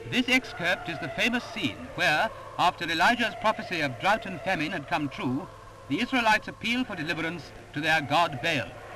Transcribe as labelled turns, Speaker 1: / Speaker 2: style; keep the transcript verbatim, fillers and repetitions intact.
Speaker 1: This excerpt is the famous scene where, after Elijah's prophecy of drought and famine had come true, the Israelites appeal for deliverance to their god Baal.